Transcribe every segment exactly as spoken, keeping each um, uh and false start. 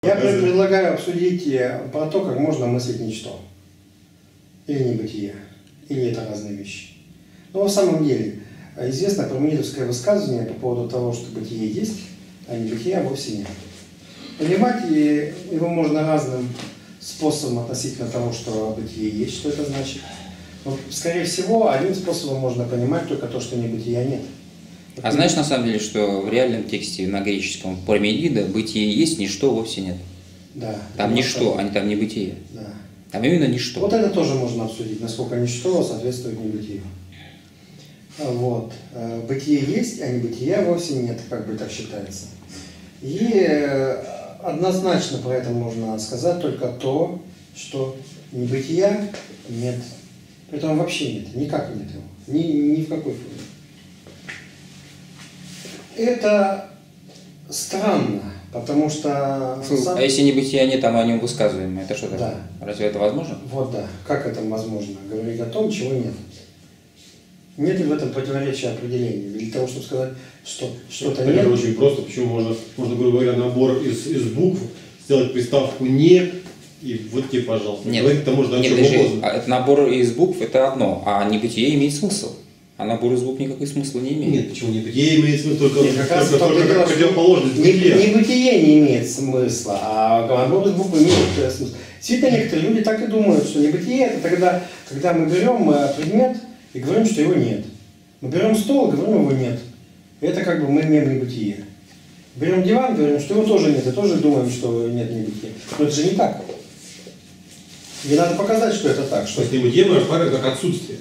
Я предлагаю обсудить про то, как можно мыслить ничто. Или небытие. Или это разные вещи. Но на самом деле, известно парменидовское высказывание по поводу того, что бытие есть, а небытия вовсе нет. Понимать его можно разным способом относительно того, что бытие есть, что это значит. Но, скорее всего, одним способом можно понимать только то, что небытия нет. А знаешь, на самом деле, что в реальном тексте на греческом Парменида бытие есть, ничто вовсе нет. Да. Там ничто, а не там небытие. Да. Там именно ничто. Вот это тоже можно обсудить, насколько ничто соответствует небытию. Вот. Бытие есть, а небытия вовсе нет, как бы так считается. И однозначно про это можно сказать только то, что небытия нет. Поэтому вообще нет, никак нет его. Ни, ни в какой форме. Это странно, потому что... Сам... А если небытия нет, а мы о нем высказываем, это что такое? Да. Разве это возможно? Вот да. Как это возможно? Говорить о том, чего нет. Нет ли в этом противоречия определения? Для того, чтобы сказать, что что-то нет. Это очень просто. Почему можно, можно, грубо говоря, набор из, из букв, сделать приставку «не», и вот тебе, пожалуйста. Нет, говорить-то можно о нет, чем даже, угодно. Это набор из букв – это одно, а небытие имеет смысл. А набор из букв никакой смысла не имеет. Нет, почему небытие имеет смысл? Только, Нет, как раз только, только как противоположность бытия. Небытие не имеет смысла, а набор из букв имеет смысл. Действительно, некоторые люди так и думают, что небытие – это тогда, когда мы берем предмет и говорим, что его нет. Мы берем стол и говорим, его нет. Это как бы мы имеем небытие. Берем диван, говорим, что его тоже нет, и тоже думаем, что нет небытия. Но это же не так. И надо показать, что это так. Что... То есть небытие мы рассматриваем как отсутствие.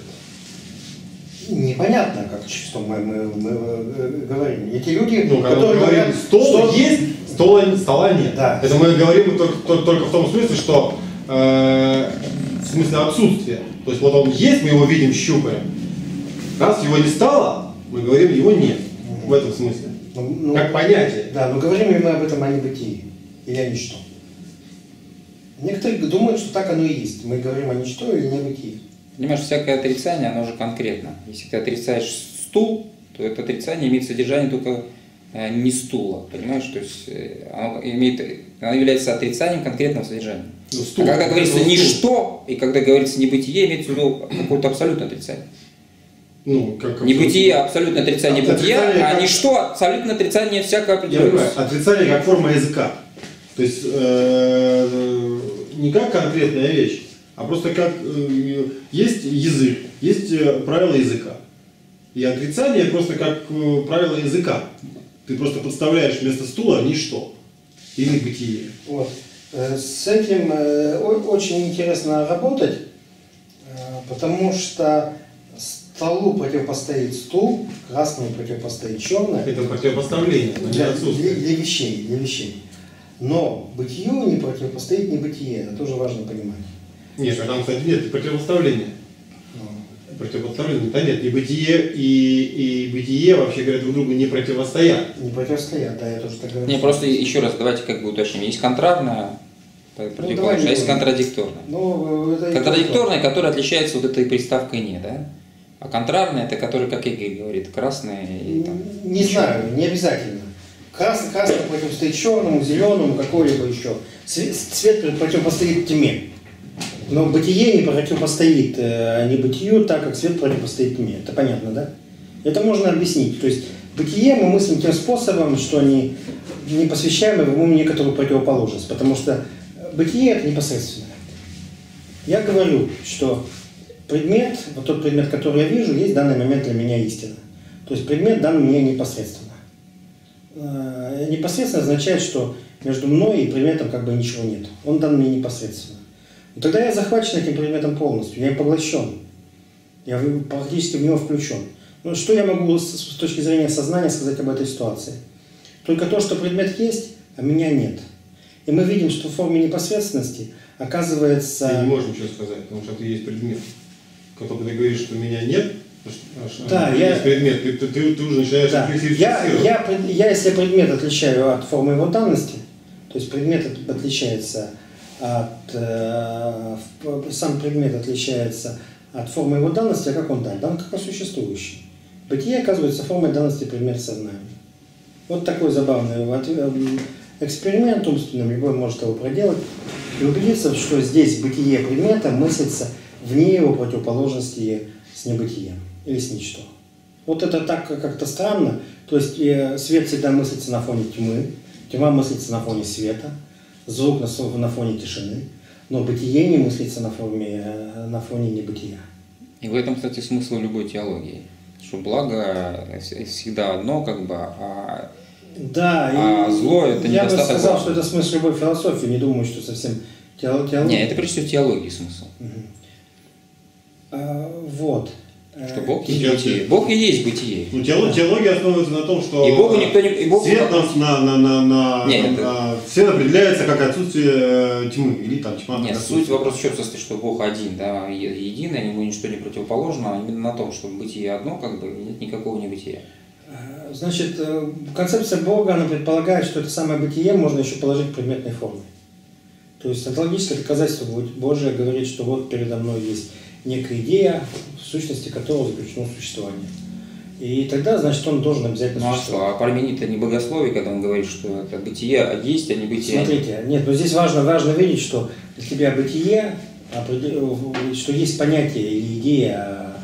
Непонятно, как, что мы, мы, мы говорим. Эти люди, ну, которые говорят, стол что... есть, стола, стола нет. Да. Это мы говорим только, только, только в том смысле, что э, в смысле отсутствия. То есть вот он есть, мы его видим, щупаем. Раз его не стало, мы говорим, его нет. Угу. В этом смысле. Ну, как понятие. Да, но говорим мы об этом о небытии. Или о ничто. Некоторые думают, что так оно и есть. Мы говорим о ничто или небытии. Понимаешь, всякое отрицание, оно уже конкретно. Если ты отрицаешь стул, то это отрицание имеет содержание только не стула. Понимаешь? То есть оно, имеет, оно является отрицанием конкретного содержания. Ну, стул, а когда говорится стул. Ничто, и когда говорится небытие, имеется в виду какое-то абсолютное отрицание. Ну, как небытие абсолютное отрицание а, бытия, отрицание, а как... ничто абсолютное отрицание всякого определенного. Отрицание как форма языка. То есть э, не как конкретная вещь, а просто как э, есть язык, есть э, правила языка. И отрицание просто как э, правило языка. Ты просто подставляешь вместо стула ничто. Или бытие. Вот. С этим э, очень интересно работать, э, потому что столу противопостоит стул, красному противопостоит черное. Это противопоставление, но для, не отсутствие. Для, для вещей, для вещей. Но бытию не противопостоит небытие, это тоже важно понимать. Нет, там, кстати, нет противопоставления. Ну. Противопоставления-то нет. И бытие, и, и бытие, вообще говоря, друг другу не противостоят. Не противостоят, да, я тоже так говорю. Не, просто еще раз, давайте как бы уточним. Есть контрарное, противоположное, ну, а есть контрадикторное. Ну, это контрадикторное, которое отличается вот этой приставкой «не», да? А контрарное, это который, как Игорь говорит, красное и там... Не знаю, не обязательно. Красный, красный противостоит черному, зеленому, какой-либо еще. Свет противопостоит тьме. Но бытие не противопостоит э, небытию, так как свет противопостоит тьме. Это понятно, да? Это можно объяснить. То есть бытие мы мыслим тем способом, что не, не посвящаем ему некоторую противоположность. Потому что бытие это непосредственно. Я говорю, что предмет, вот тот предмет, который я вижу, есть в данный момент для меня истина. То есть предмет дан мне непосредственно. Э, непосредственно означает, что между мной и предметом как бы ничего нет. Он дан мне непосредственно. И тогда я захвачен этим предметом полностью, я поглощен. Я практически в него включен. Ну, что я могу с, с точки зрения сознания сказать об этой ситуации? Только то, что предмет есть, а меня нет. И мы видим, что в форме непосредственности оказывается... Ты не можешь ничего сказать, потому что ты есть предмет. Как только ты говоришь, что меня нет, что да, ты я... есть предмет, ты, ты, ты, ты уже начинаешь да. я, я, я, если предмет отличаю от формы его данности, то есть предмет отличается от... Э, сам предмет отличается от формы его данности, а как он дан? Дан как существующий. Бытие оказывается формой данности предмета сознания. Вот такой забавный. эксперимент умственным, любой может его проделать, и убедиться, что здесь бытие предмета мыслится вне его противоположности с небытием или с ничто. Вот это так как-то странно, то есть свет всегда мыслится на фоне тьмы, тьма мыслится на фоне света, звук на, на фоне тишины, но бытие не мыслится на, форме, на фоне небытия. И в этом, кстати, смысл любой теологии, что благо всегда одно, как бы, а, да, а и зло это я недостаток. Я бы сказал, что это смысл любой философии, не думаю, что совсем теология. Нет, это прежде всего теологии смысл. Угу. А, вот. Что Бог есть бытие. Бог и есть бытие. Ну, теология основывается на том, что и Богу никто не, и Богу свет, на, на, на, на, Нет, на, свет определяется как отсутствие тьмы или там тьма. Нет, суть вопроса еще состоит, что Бог один, да, единый, ему ничто не противоположно, а именно на том, что бытие одно, как бы нет никакого небытия. Значит, концепция Бога, она предполагает, что это самое бытие можно еще положить в предметной форме. То есть онтологическое доказательство Божие говорит, что вот передо мной есть некая идея, в сущности которого заключено существование. И тогда, значит, он должен обязательно ну, существовать. Ну а что, а Парменид это не богословие, когда он говорит, что это бытие есть, а не бытие? Смотрите, нет, но здесь важно, важно видеть, что для тебя бытие, что есть понятие или идея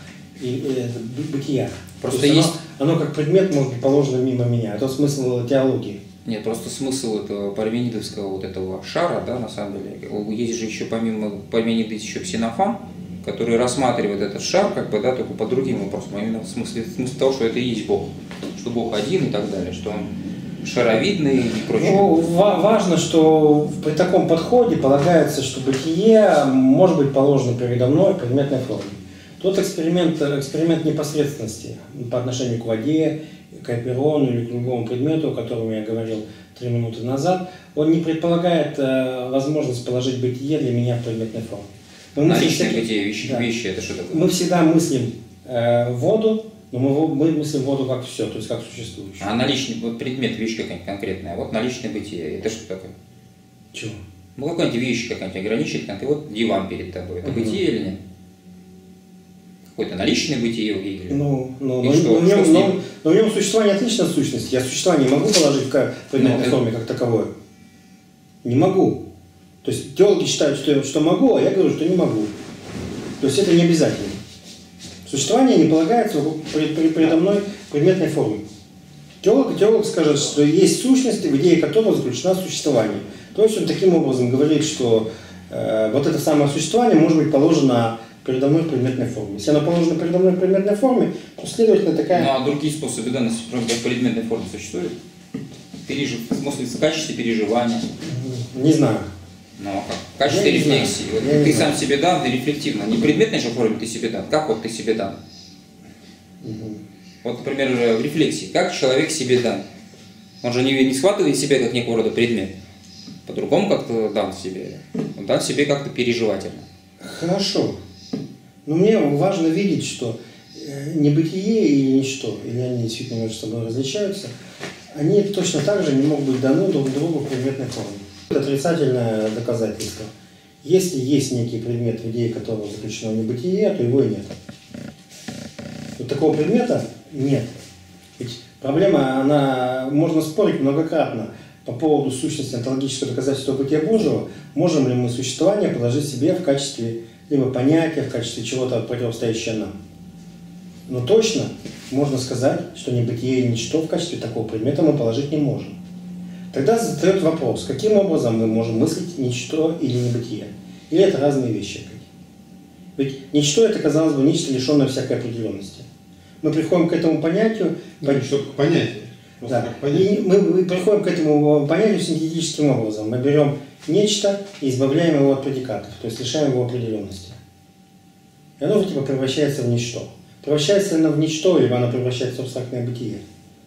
бытия. Просто есть... есть... Оно, оно как предмет может быть положено мимо меня. Это смысл теологии. Нет, просто смысл этого парменидовского вот этого шара, да, на самом деле. Есть же еще помимо Парменида еще Ксенофан, который рассматривает этот шар, как бы, да, только по другим вопросам, а именно в смысле, в смысле того, что это и есть Бог, что Бог один и так далее, что он шаровидный и прочее. Ну, важно, что при таком подходе полагается, что бытие может быть положено передо мной в предметной форме. Тот эксперимент, эксперимент непосредственности по отношению к воде, к оперону или к любому предмету, о котором я говорил три минуты назад, он не предполагает э, возможность положить бытие для меня в предметной форме. Наличные бытие, вещи, да. вещи, это что такое? Мы всегда мыслим э, воду, но мы, мы мыслим воду как все, то есть как существующую. А наличный вот предмет, вещь какая-нибудь конкретная, вот наличное бытие, это что такое? Чего? Ну какая-нибудь вещь какая-нибудь ограниченная, ты вот диван перед тобой, это угу. бытие или нет? Какое-то наличное бытие в Гегеле? Ну, ну, но, что, но, в нем, но, но в нем существование отлично от сущности. Я существование не могу положить в предметной ну, форме как таковое. Не могу. То есть теологи считают, что, что могу, а я говорю, что не могу. То есть это не обязательно. Существование не полагается передо мной в предметной форме. Теолог, теолог скажет, что есть сущность, в идее которого заключено существование. То есть он таким образом говорит, что э, вот это самое существование может быть положено передо мной в предметной форме. Если оно положено передо мной в предметной форме, то, следовательно, такая... Ну, а другие способы данности в предметной форме существуют? Пережив... В смысле, в качестве переживания? Не знаю. Ну, а как? В качестве я рефлексии. Вот ты сам себе дан, ты рефлективно. Не в предметной же форме ты себе дан. Как вот ты себе дан? Угу. Вот, например, в рефлексии. Как человек себе дан? Он же не, не схватывает себя как некого рода предмет. По-другому как-то дан себе. Он дан себе как-то переживательно. Хорошо. Но мне важно видеть, что небытие или ничто, или они действительно между собой различаются, они точно так же не могут быть даны друг другу в предметной форме. Это отрицательное доказательство. Если есть некий предмет, в идее которого заключено небытие, то его и нет. Вот такого предмета нет. Ведь проблема, она, можно спорить многократно по поводу сущности онтологического доказательства бытия Божьего. Можем ли мы существование положить себе в качестве либо понятия, в качестве чего-то противостоящего нам. Но точно можно сказать, что небытие и ничто в качестве такого предмета мы положить не можем. Тогда задает вопрос, каким образом мы можем мыслить ничто или небытие? Или это разные вещи? Ведь ничто это, казалось бы, нечто лишенное всякой определенности. Мы приходим к этому понятию... Ну, ничто как понятие. Да. Как понятие. И мы, мы приходим к этому понятию синтетическим образом. Мы берем нечто и избавляем его от предикатов, то есть лишаем его определенности. И оно типа превращается в ничто. Превращается ли оно в ничто, либо оно превращается в абстрактное бытие?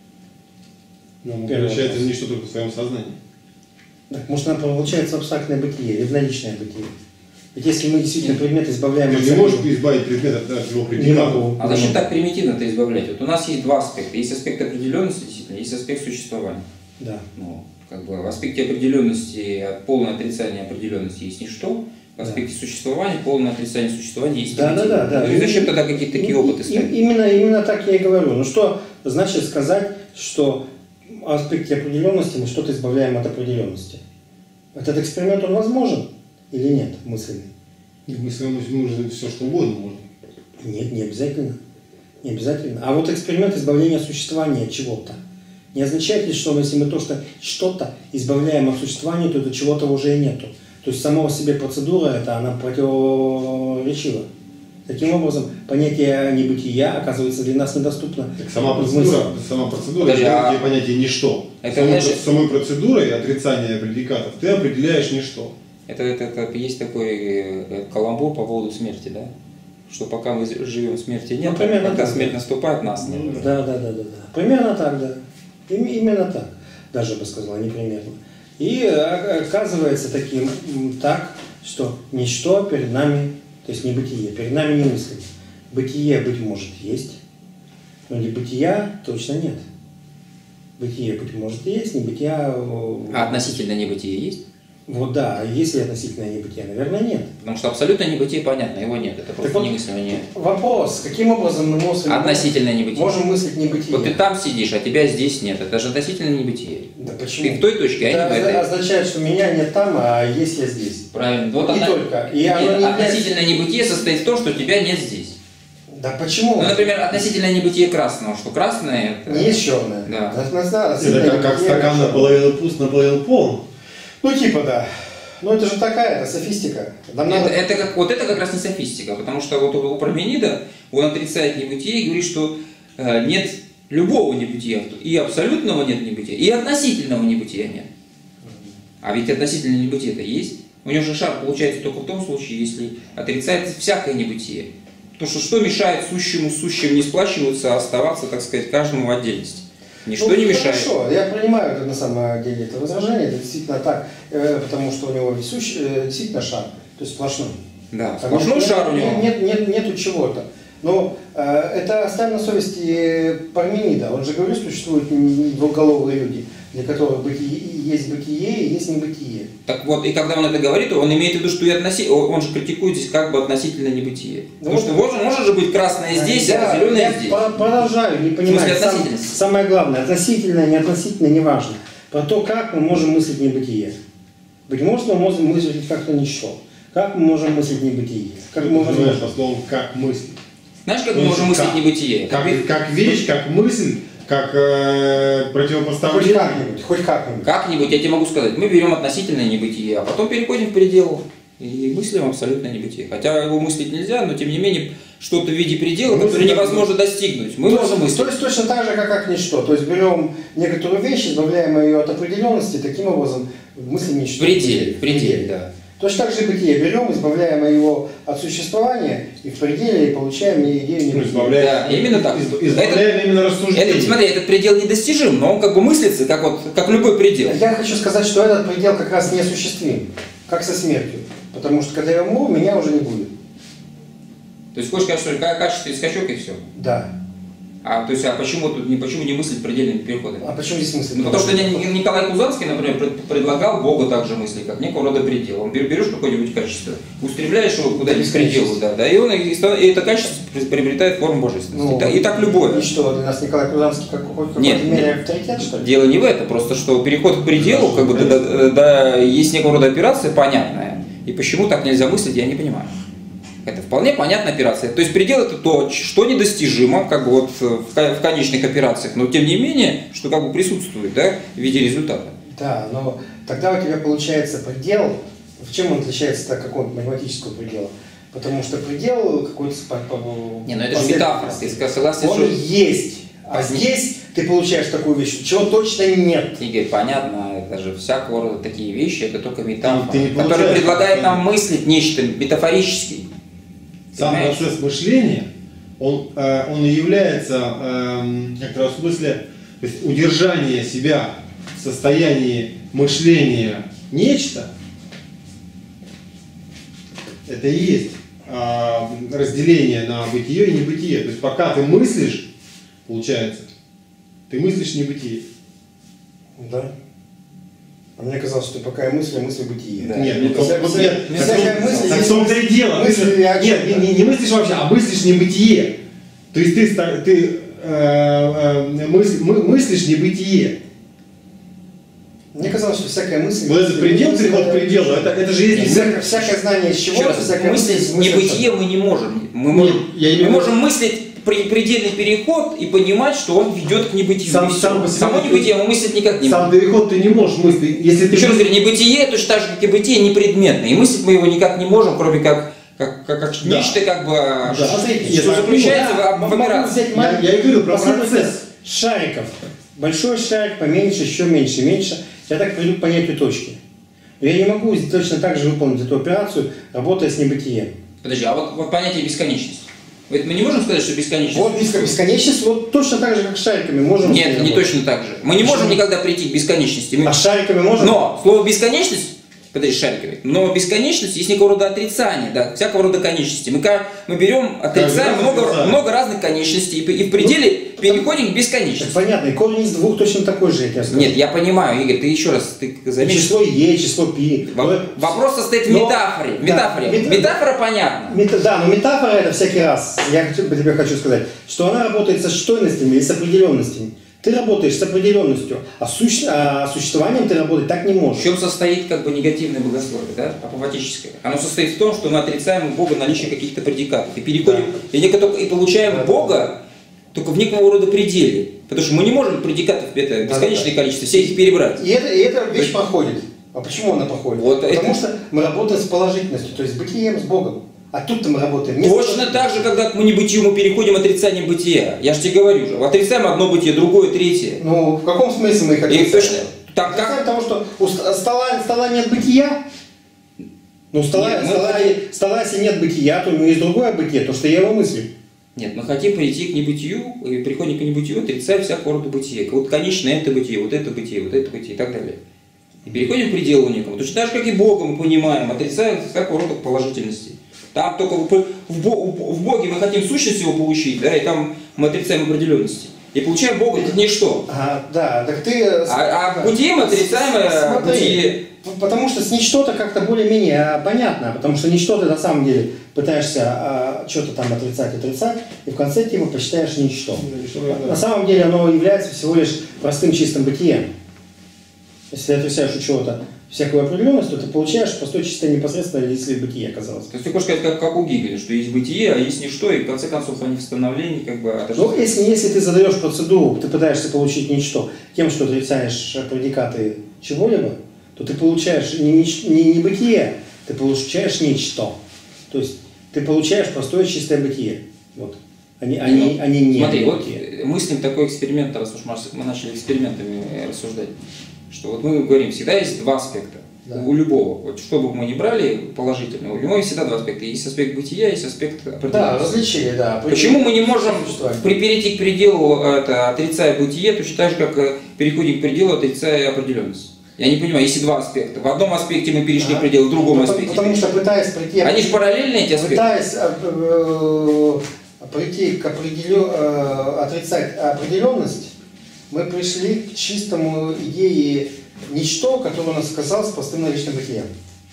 Ну, превращается в ничто только в своем сознании. Так, может, оно превращается в абстрактное бытие или в наличное бытие? Ведь если мы действительно предмет избавляем... Ты не можешь избавить предмет от его предикатов. Не могу. А зачем так примитивно-то избавлять? Вот у нас есть два аспекта. Есть аспект определенности, действительно, есть аспект существования. Да. Ну, как бы в аспекте определенности, полное отрицание определенности есть ничто. В аспекте да. существования, полное отрицание существования есть да, да, да, да. Ну и зачем тогда какие-то такие опыты ставить? Именно, именно так я и говорю. Ну что значит сказать, что аспекте определенности мы что-то избавляем от определенности. Этот эксперимент, он возможен или нет, мысленный? Если нужно все, что угодно можно. Нет, не обязательно. Не обязательно. А вот эксперимент избавления от существования от чего-то. Не означает ли, что если мы то, что что-то избавляем от существования, то это чего-то уже и нету. То есть сама по себе процедура, это она противоречива. Таким образом, понятие небытия, оказывается, для нас недоступно. Так сама процедура, сама процедура Подожди, дает а... тебе понятие ничто. Это самой, значит... самой процедурой отрицания предикатов ты определяешь ничто. Это, это, это есть такой каламбур по поводу смерти, да? Что пока мы живем, смерти нет, ну, а когда так, смерть да. наступает, нас нет. Да, да, да, да, да. Примерно так, да. Именно так. Даже бы сказала, не примерно. И оказывается таким так, что ничто перед нами, то есть не бытие, перед нами не мысль. Бытие, быть может, есть, но не бытия точно нет. Бытие, быть может, есть, не бытия... А относительно небытие есть? Вот да, а есть ли относительное небытие? Наверное, нет. Потому что абсолютно небытие понятно, его нет. Это просто вот немыслимое. Вопрос, каким образом мы можем, относительное небытие. можем мыслить небытие? Вот ты там сидишь, а тебя здесь нет. Это же относительное небытие. Да почему? Ты в той точке, это а не в этой. означает, что меня нет там, а есть я здесь. Правильно. Вот и одна... только. И нет, оно не относительное является... небытие состоит в том, что тебя нет здесь. Да почему? Ну, например, относительное небытие красного, что красное это... Не есть черное. Да. Это как, как стакан наполовину пуст, наполовину полон. Ну типа да. Ну это же такая, это софистика. Это, надо... это как, вот это как раз не софистика, потому что вот у Парменида он отрицает небытие и говорит, что э, нет любого небытия, и абсолютного нет небытия, и относительного небытия нет. А ведь относительное небытие-то есть. У него же шар получается только в том случае, если отрицается всякое небытие. Потому что что мешает сущему с сущим не сплачиваться, а оставаться, так сказать, каждому в отдельности? Ничто ну, не мешает. Хорошо, я принимаю это на самом деле это возражение, это действительно так, э, потому что у него сущ, э, действительно шар, то есть сплошной. Да, там сплошной нет, шар у него. Нет, нет, нет, нету чего-то. Но э, это оставим на совести Парменида. Он же говорит, существуют двухголовые люди, для которых бытие, есть бытие и есть небытие. Так вот, и когда он это говорит, он имеет в виду, что и относи... он же критикует здесь как бы относительно небытие. Ну, Потому что может, может же быть красное здесь, да, а зеленое я здесь. Продолжаю, не понимаю. Сам, самое главное, относительно, не относительно, не важно. Про то, как мы можем мыслить небытие. Быть может, мы можем мыслить как-то ничто. Как мы можем мыслить небытие? Как мы можем... Знаешь, по словам, как мысль. Знаешь, как мы можем мыслить как, небытие? Как, как, как вещь, как мысль, как э, противопоставление. Хоть как-нибудь, хоть как-нибудь. Как-нибудь, я тебе могу сказать. Мы берем относительное небытие, а потом переходим в предел и мыслим абсолютное небытие. Хотя его мыслить нельзя, но тем не менее что-то в виде предела, мы который невозможно достигнуть. Мы то можем есть, мыслить. То есть точно так же, как, как ничто. То есть берем некоторую вещь, избавляем ее от определенности, таким образом мыслим ничто. В пределе, в пределе, да. Точно так же и бытие. Берем, избавляем его от существования и в пределе и получаем идею небытия. Избавляем, да, именно так. Избавляем это, именно рассуждение. Это, смотри, этот предел недостижим, но он как бы мыслится, как, вот, как любой предел. Я хочу сказать, что этот предел как раз неосуществим, как со смертью. Потому что когда я умру, меня уже не будет. То есть хочешь сказать, что качественный скачок и все? Да. А, то есть, а почему тут не, почему не мыслить предельными переходами? А почему здесь мысль? Ну, потому что Николай Кузанский, например, предлагал Бога также мысли, как некого рода предел. Он берешь какое-нибудь качество, устремляешь его куда-нибудь к пределу, да, да, и, он, и это качество приобретает форму божественности. Ну, и, так, и так любое. И что, для нас Николай Кузанский как какой-то мере авторитет, что ли? Дело не в этом, просто что переход к пределу, как бы, да, да, да, есть некого рода операция понятная. И почему так нельзя мыслить, я не понимаю. Это вполне понятная операция. То есть предел это то, что недостижимо, как бы вот в конечных операциях, но тем не менее, что как бы присутствует, да, в виде результата. Да, но тогда у тебя получается предел. В чем он отличается от какого-то математического предела? Потому что предел какой-то... Не, ну это же метафора, ты согласен, он что... есть. А здесь ты получаешь такую вещь, чего точно нет. Игорь, понятно, это же всякого рода такие вещи, это только метафора, ты, ты которая предлагает нам мыслить нечто метафорически. Сам Понимаешь? процесс мышления, он, э, он и является э, как-то в смысле, то есть удержание себя в состоянии мышления нечто, это и есть э, разделение на бытие и небытие. То есть пока ты мыслишь, получается, ты мыслишь небытие. Да. А мне казалось, что пока я мыслю, я мыслю бытие. Да. Нет, ну, Вся- то- вся- нет, вся так моя в том- мысль так есть в том-то и дело. мысли Ты- о Нет, чем-то. не, не- не мыслишь вообще, а мыслишь небытие. То есть ты, ста- ты э, э, мысль, мы, мыслишь небытие. Мне казалось, что всякая мысль... Вот этот предел, переход к пределу, это, это же есть... Всякое, всякое знание из чего, Раз, всякая мыслить мысль... небытие мы не можем. Мы можем, Нет, я имею мы в виду- можем мыслить при- предельный переход и понимать, что он ведет к небытию. Сам- И всё. сам по себе Само ты- небытие мы мыслить никак не Сам можем. переход ты не можешь мыслить, если ты... Еще раз говорю, небытие точно так же, как и бытие, непредметно. И мыслить мы его никак не можем, кроме как, как, как, как Да. нечто, как бы, Да. что, Смотрите, что я заключается могу- в, да, в могу операции. взять Я, маленький- я и говорю про Посмотрите, процесс. шариков. Большой шарик, поменьше, еще меньше, меньше. Я так приду к понятию точки. Но я не могу точно так же выполнить эту операцию, работая с небытием. Подожди, а вот, вот понятие бесконечности. Вот мы не можем сказать, что бесконечность... Вот беско- бесконечность, вот точно так же, как с шариками можем... Нет, не работать. точно так же. Мы не можем никогда прийти к бесконечности. Мы- А с шариками можем? Но слово бесконечность, подожди, шариковый, но бесконечность есть некого рода отрицание, да, всякого рода конечности. Мы, ка- мы берем, отрицаем раз много, отрицаем. много разных конечностей и, и в пределе переходим к Так бесконечности. понятно, и корень из двух точно такой же, я тебе скажу. Нет, я понимаю, Игорь, ты еще раз, ты И заметишь. число Е, число Пи. Во- Вопрос состоит в Но- метафоре. да, Метафоре. мета- Метафора понятна. Мета- да, но метафора это всякий раз. Я хочу, тебе хочу сказать, что она работает со штойностями и с определенностями. Ты работаешь с определенностью, а, суще- а существованием ты работать так не В можешь. чем состоит как бы негативное богословие, да, апофатическое? Оно состоит в том, что мы отрицаем у Бога наличие каких-то предикатов и переходим, и, некое- и получаем Да. Бога только в некого рода пределе. Потому что мы не можем предикатов, это бесконечное да. количество, все их перебрать. И, это, и эта вещь проходит. А почему она проходит? Вот Потому это- что мы работаем с положительностью, то есть с бытием, с Богом. А тут-то мы работаем не с Точно положительностью. так же, когда к небытию мы переходим отрицанием бытия. Я же тебе говорю же, отрицаем одно бытие, другое, третье. Ну, в каком смысле мы их И отрицаем? точно так Отрицаем, как... потому что у ст- стола, стола нет бытия. Ну, стола, Нет, мы стола, хотим- стола, если нет бытия, то у него есть другое бытие, то, что я его мыслю. Нет, мы хотим прийти к небытию, и приходим к небытию, отрицая всякого рода бытие. Вот конечное это бытие, вот это бытие, вот это бытие и так далее. И переходим к пределу некому. Точно так же, как и Бога мы понимаем, отрицая всякого рода положительности. Там только в, в, Бо- в Боге мы хотим сущность его получить, да, и там мы отрицаем определенности. И получаем Бога, это ничто. Ага, да, так ты... А, а бытие мы отрицаем э, Смотри, бытие. потому что с ничто-то как-то более-менее а, понятно, потому что ничто ты на самом деле пытаешься а, что-то там отрицать, отрицать, и в конце ты его посчитаешь ничто. На самом деле оно является всего лишь простым чистым бытием. Если ты отрицаешь у чего-то всякую определенность, то ты получаешь простое чистое непосредственно если бытие оказалось. То есть ты хочешь сказать, как, как у Гегеля, что есть бытие, а есть ничто, и в конце концов они в становлении как бы... Ну, если, если ты задаешь процедуру, ты пытаешься получить ничто тем, что отрицаешь предикаты чего-либо, то ты получаешь не, нич- не, не бытие, ты получаешь ничто. То есть ты получаешь простое чистое бытие. Вот. Они, они, Ну, они не смотри, вот бытие. мыслим такой эксперимент, раз уж мы начали экспериментами рассуждать, что вот мы говорим, всегда есть два аспекта. Да. У любого, вот что бы мы ни брали положительного, у него есть всегда два аспекта. Есть аспект бытия, есть аспект Да, определенности. различия, да. Почему мы не можем Существование. при перейти к пределу, это, отрицая бытие, точно так же, как э, переходим к пределу, отрицая определенность? Я не понимаю, если два аспекта. В одном аспекте мы перешли Ага. к пределу, в другом Ну, аспекте. Потому что пытаясь прийти... Они же параллельны, эти аспекты? Пытаясь э, э, прийти к определен... э, отрицать определенность, мы пришли к чистому идее ничто, которое у нас оказалось простым наличным бытием.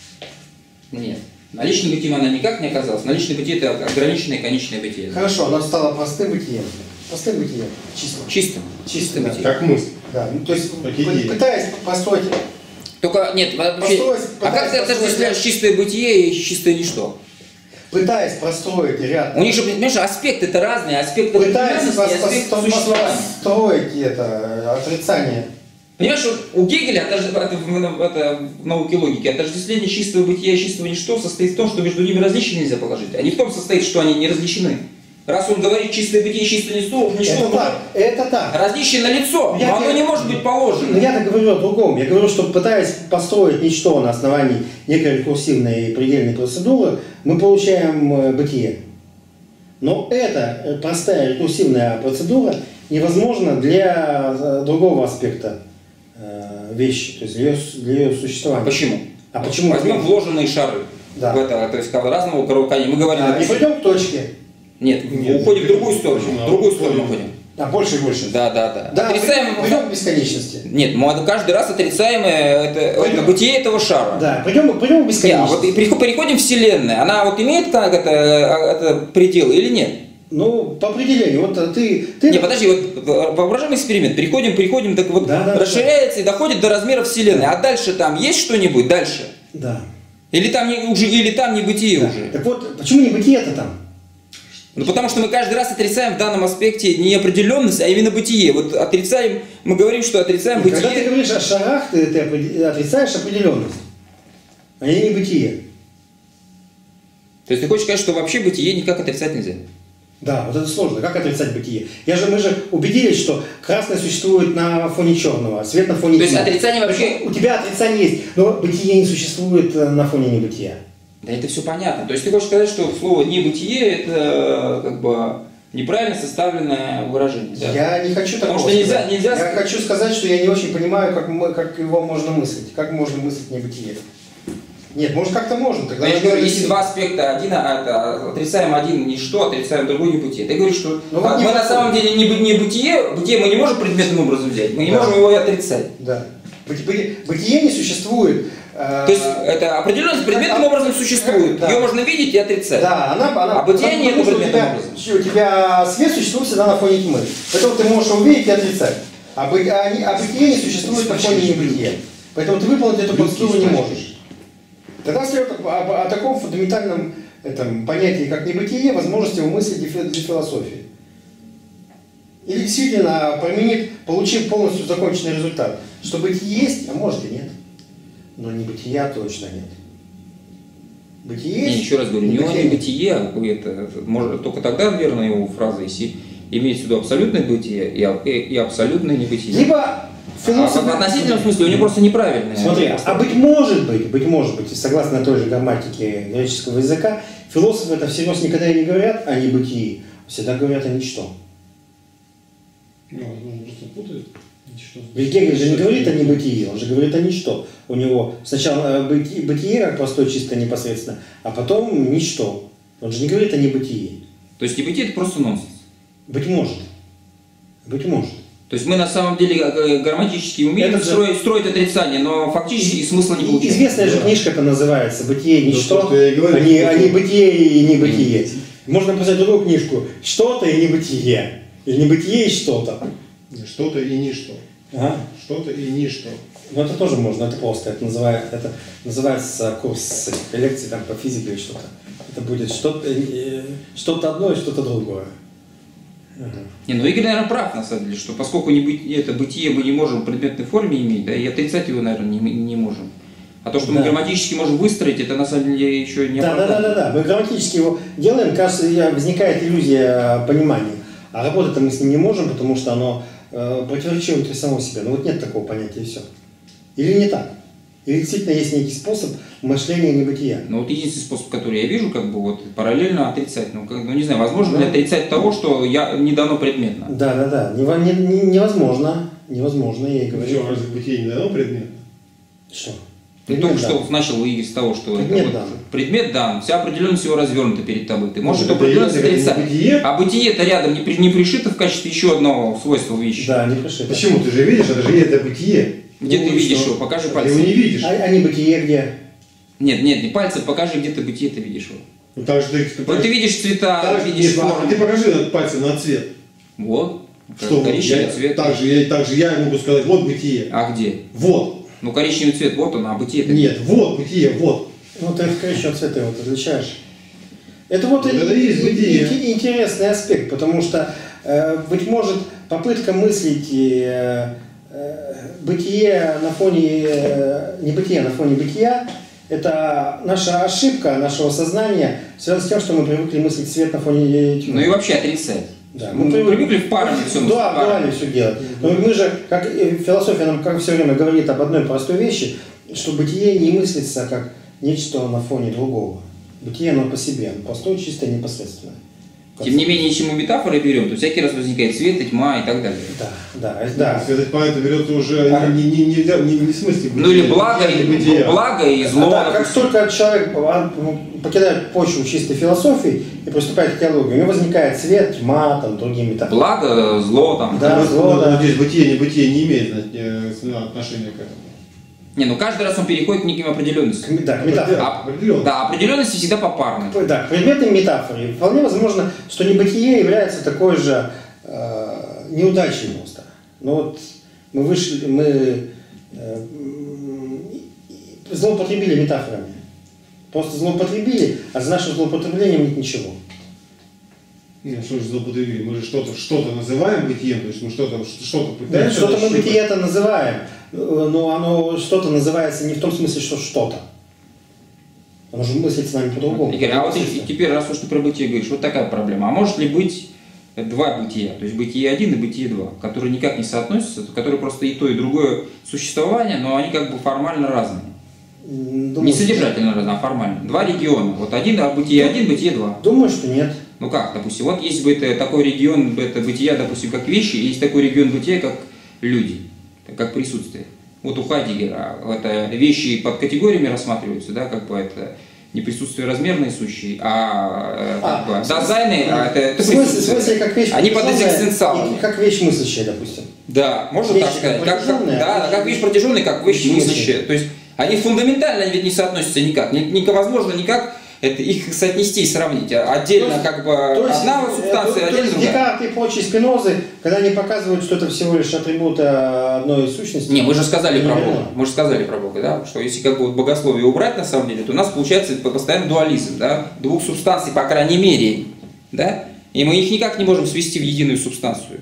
Нет. Наличным бытием она никак не оказалась. Наличное бытие – это ограниченное конечное бытие. Хорошо, оно стало простым бытием. Простым бытием. Чистым. Чистым. Чистым Да. бытием. Как мысль. Да. Ну, то есть, Как пы- идея. пытаясь построить... Только, нет, вообще, Построить, а как ты пытаясь отождествляешь построить- чистое бытие и чистое ничто? Пытаясь простроить ряд... У них же, понимаешь, аспекты-то разные, аспект Пытаясь определенности и аспект пос- пос- существования. построить это отрицание. Понимаешь, вот у Гегеля, отож- это, в- это в науке логики, отождествление чистого бытия и чистого ничто состоит в том, что между ними различия нельзя положить, а не в том состоит, что они не различены. Раз он говорит чистое бытие и чистое ничто, ничто Это он так, это так. различие налицо, Я но оно тебе- не может быть Но положено. я-то говорю о другом. Я говорю, что пытаясь построить ничто на основании некой рекурсивной и предельной процедуры, мы получаем э, бытие. Но эта э, простая рекурсивная процедура невозможна для э, другого аспекта э, вещи, то есть для ее, с- для ее А существования. почему? А почему? Возьмем вложенные шары Да. в это, то есть как разного коробка. Мы говорим, А, и пойдем к точке. нет, Нет, уходим в другую почему? сторону, Почему? в другую Уходим. сторону уходим. А больше и больше. Да, да, да. Да, Отрицаем, пойдем, пойдем к бесконечности. нет, мы каждый раз отрицаем это, это Пойдем. бытие этого шара. Да, пойдем, пойдем к Не, а бесконечности. вот и переход- переходим в Вселенную. Она вот имеет как это, это предел или нет? Ну, по определению, вот ты... ты... Не, подожди, вот воображаем эксперимент, переходим, переходим, так вот да, да, расширяется да. и доходит до размеров Вселенной, а дальше там есть что-нибудь дальше? Да. Или там не, уже, или там небытие да. уже? Так вот, почему небытие-то там? Ну, потому что мы каждый раз отрицаем в данном аспекте не определенность, а именно бытие. Вот отрицаем, мы говорим, что отрицаем бытие. Когда ты говоришь о шарах, ты, ты отрицаешь определенность, а не бытие. То есть ты хочешь сказать, что вообще бытие никак отрицать нельзя? Да, вот это сложно. Как отрицать бытие? Я же, мы же убедились, что красное существует на фоне черного, а свет на фоне То есть тьмы. отрицание вообще... У тебя отрицание есть, но бытие не существует на фоне небытия. Да это все понятно. То есть ты хочешь сказать, что слово «небытие» это как бы неправильно составленное выражение. Да? Я не хочу такого Потому что нельзя, сказать. нельзя... Я хочу сказать, что я не очень понимаю, как, мы, как его можно мыслить. Как можно мыслить небытие. Нет, может как-то можно. Тогда я я говорю, говорю, есть два аспекта. Один это, отрицаем один ничто, отрицаем другой небытие. Ты говоришь, что ну, а, вот мы на самом деле не, не бытие, бытие мы не можем предметным образом взять, мы не да. можем его и отрицать. Да. Бытие, бытие не существует. То есть это определенность предметным как, образом существует. Да. Ее можно видеть и отрицать. Да, она, она, а бытие нет предметным тебя, образом. У тебя свет существует всегда на фоне тьмы. Поэтому ты можешь увидеть и отрицать. А, бы, а, а бытие не существует на фоне небытия. Поэтому ты выполнить эту процедуру не можешь. Тогда следует о, о таком фундаментальном этом, понятии, как небытие, возможности умыслить для философии. Или действительно применить, получив полностью законченный результат, что бытие есть, а может и нет. Но небытия точно нет. Бытие есть. Я еще раз говорю, не небытие, небытие, а это, может, только тогда верна его фраза, если имеется в виду абсолютное бытие и, и, и абсолютное небытие. Либо философ... А в относительном смысле у него просто неправильное. Смотри, а быть может быть, быть может быть, согласно той же грамматике греческого языка, философы это всерьез никогда и не говорят о небытии, всегда говорят о ничто. Ну, возможно, просто путают. Ничто. Ведь Гегель же не говорит о небытии, он же говорит о ничто. У него сначала бытие, бытие как простое, чисто, непосредственно, а потом ничто. Он же не говорит о небытии. То есть небытие это просто нонсенс? Быть может. Быть может. То есть мы на самом деле грамматически умеем это строить, же... строить отрицание, но фактически смысла не получается. Известная же книжка это называется «Бытие и ничто», то, я говорю, а, не, а не «Бытие и небытие». Можно написать другую книжку «Что-то и небытие». Или «Небытие и что-то». Что-то и ничто. А? Что-то и ничто. Ну это тоже можно, это просто. Это, называет, это называется курс лекций там, по физике или что-то. Это будет что-то что-то одно и что-то другое. Не, ну Игорь, наверное, прав, на самом деле, что поскольку не быть, это бытие мы не можем в предметной форме иметь, да, и отрицать его, наверное, не, не можем. А то, что да. мы грамматически можем выстроить, это на самом деле еще не да, да, да, да, да. Мы грамматически его делаем, кажется, возникает иллюзия понимания. А работать-то мы с ним не можем, потому что оно э, противоречиво внутри самого себя. Ну вот нет такого понятия, и все. Или не так? Или действительно есть некий способ мышления небытия? Ну вот единственный способ, который я вижу, как бы вот параллельно отрицать. Ну, как, ну не знаю, возможно ли отрицать того, что я не дано предметно? Да, да, да. Не, не, невозможно. Невозможно, я и говорю. Что, разве бытие не дано предметно? Что? Ты только что начал Игорь с того, что предмет это дан. Вот, предмет дан, вся определенность его развернута перед тобой. Ты можешь эту определенность отрицать. А бытие-то рядом не, при, не пришито в качестве еще одного свойства вещи. Да, не пришито. Почему? Ты же видишь, это же это бытие. Где ну, ты видишь что? его? Покажи ты пальцем. Ты его не видишь. А, а не бытие где? Нет, нет, не пальцем, покажи, где ты бытие ты видишь его. Ну, так же ты, ты, вот ты видишь цвета, так, видишь нет, форму. Ты покажи пальцем на цвет. Вот. Что коричневый я, цвет. Так же, я, так же я могу сказать, вот бытие. А где? Вот. Ну коричневый цвет, вот он, а бытие это нет, вот бытие, вот. Ну ты в коричневом цвете вот отличаешь. Это вот, вот и, это и есть бытие. И, интересный аспект, потому что, э, быть может, попытка мыслить э, э, бытие на фоне, э, небытие на фоне бытия, это наша ошибка нашего сознания, связана с тем, что мы привыкли мыслить свет на фоне тьмы. Ну и вообще отрицать. Да, мы, мы привыкли, привыкли в парами все мыслить. Да, в парами все делать. Но мы же, как философия нам как все время говорит об одной простой вещи, что бытие не мыслится как нечто на фоне другого. Бытие оно по себе, оно простое, чистое, непосредственное. Тем не менее, если мы метафоры берем, то всякий раз возникает свет, и тьма и так далее. Да, да, да. Свет и тьма это берется уже а, не, не, не, не, не в смысле бытия. Ну или благо, и, благо и зло. Да, как только человек покидает почву чистой философии и приступает к теологии, у него возникает свет, тьма, там, другие метафоры. Благо, зло там. Да, но, зло, но, да. Здесь бытие, не бытие не имеет отношения к этому. Не, ну каждый раз он переходит к неким определенностям. К, да, к метафоре. А, да, определенности всегда попарны. Да, к предметной метафоре. Вполне возможно, что небытие является такой же э, неудачей просто. Но вот мы вышли, мы э, злоупотребили метафорами. Просто злоупотребили, а за нашим злоупотреблением нет ничего. Нет, что же злоупотребили? Мы же что-то что-то называем бытием, то есть мы что-то что-то Да, пытаемся. что-то мы бытие-то называем, но оно что-то называется не в том смысле, что что-то. Оно же мыслит с нами по-другому. Игорь, а вот и теперь, раз уж ты про бытие говоришь, вот такая проблема. А может ли быть два бытия, то есть бытие один и бытие два, которые никак не соотносятся, которые просто и то, и другое существование, но они как бы формально разные? Думаю, не содержательно разные, а формально. Два региона. Вот один, а бытие один, бытие два. Думаю, что нет. Ну как, допустим, вот есть бы это, такой регион это бытия, допустим, как вещи, и есть такой регион бытия, как люди, как присутствие. Вот у Хайдеггера это вещи под категориями рассматриваются, да, как бы это не присутствие размерные сущие, а, а как бы, дизайны, а это, это в смысле, в присутствие. смысле, как вещь Они под экзистенциалами. Как вещь мыслящая, допустим. Да, можно вещь так сказать. Как, как, протяженная, да, а как вещь протяженная, как вещь мыслящая. То есть они фундаментально ведь не соотносятся никак. Невозможно никак это, их соотнести и сравнить. Отдельно есть, как бы есть, одна субстанция, то, отдельно то есть другая. Декарт и прочие Спинозы, когда они показывают, что это всего лишь атрибуты одной сущности. Не, мы же сказали про неверно. Бога. Мы же сказали про Бога, да, что если как бы вот богословие убрать на самом деле, то у нас получается постоянно дуализм, да, двух субстанций, по крайней мере, да, и мы их никак не можем свести в единую субстанцию.